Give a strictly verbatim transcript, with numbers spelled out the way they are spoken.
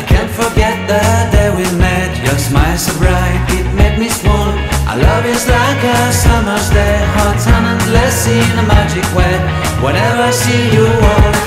I can't forget the day we met. Your smile so bright, it made me swoon. Our love is like a summer's day, hot and endless in a magic way. Whenever I see you walk